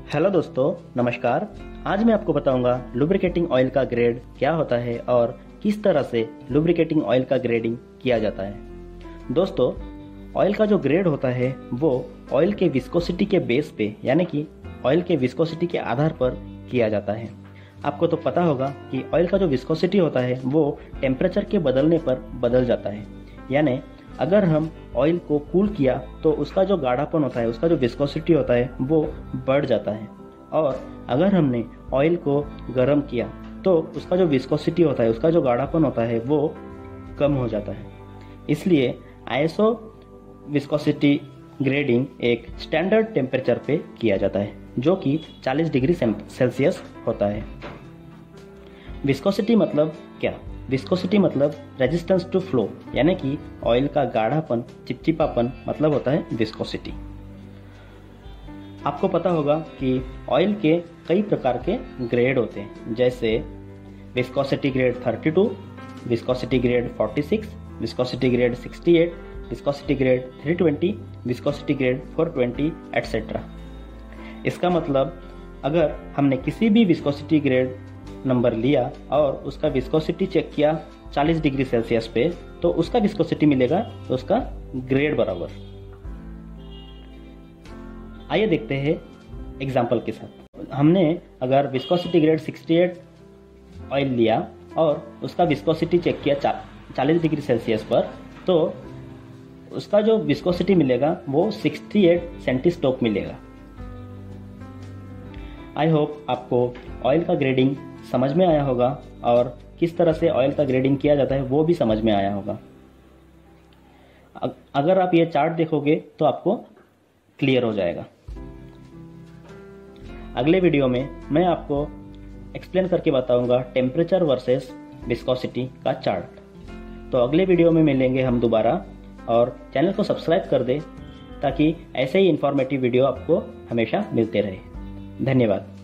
Hello दोस्तों, नमस्कार। आज मैं आपको बताऊंगा लुब्रिकेटिंग ऑयल का ग्रेड क्या होता है और किस तरह से लुब्रिकेटिंग ऑयल का ग्रेडिंग किया जाता है। दोस्तों, ऑयल का जो ग्रेड होता है वो ऑयल के विस्कोसिटी के बेस पे यानी कि ऑयल के विस्कोसिटी के आधार पर किया जाता है। आपको तो पता होगा कि ऑयल का जो विस्कोसिटी होता है वो टेम्परेचर के बदलने पर बदल जाता है। यानी अगर हम ऑयल को कूल किया तो उसका जो गाढ़ापन होता है, उसका जो विस्कोसिटी होता है वो बढ़ जाता है, और अगर हमने ऑयल को गर्म किया तो उसका जो विस्कोसिटी होता है, उसका जो गाढ़ापन होता है वो कम हो जाता है। इसलिए आईएसओ विस्कोसिटी ग्रेडिंग एक स्टैंडर्ड टेम्परेचर पे किया जाता है जो कि 40 डिग्री सेल्सियस होता है। विस्कोसिटी मतलब क्या? विस्कोसिटी मतलब रेजिस्टेंस टू फ्लो, यानी कि ऑयल का गाढ़ापन, चिपचिपापन मतलब होता है विस्कोसिटी। आपको पता होगा कि ऑयल के कई प्रकार के ग्रेड होते हैं, जैसे viscosity grade 32, viscosity grade 46, viscosity grade 68, viscosity grade 320, viscosity grade 420 etcetera. इसका मतलब अगर हमने किसी भी विस्कोसिटी ग्रेड नंबर लिया और उसका विस्कोसिटी चेक किया 40 डिग्री सेल्सियस पे, तो उसका विस्कोसिटी मिलेगा उसका ग्रेड बराबर। आइए देखते हैं एग्जांपल के साथ। हमने अगर विस्कोसिटी ग्रेड 68 ऑयल लिया और उसका विस्कोसिटी चेक किया 40 डिग्री सेल्सियस पर, तो उसका जो विस्कोसिटी मिलेगा वो 68 सेंटीस्टोक मिलेगा। आई होप आपको ऑयल का ग्रेडिंग समझ में आया होगा और किस तरह से ऑयल का ग्रेडिंग किया जाता है वो भी समझ में आया होगा। अगर आप ये चार्ट देखोगे तो आपको क्लियर हो जाएगा। अगले वीडियो में मैं आपको एक्सप्लेन करके बताऊंगा टेम्परेचर वर्सेस विस्कोसिटी का चार्ट। तो अगले वीडियो में मिलेंगे हम दोबारा, और चैनल को सब्सक्राइब कर दें ताकि ऐसे ही इंफॉर्मेटिव वीडियो आपको हमेशा मिलते रहे। धन्यवाद।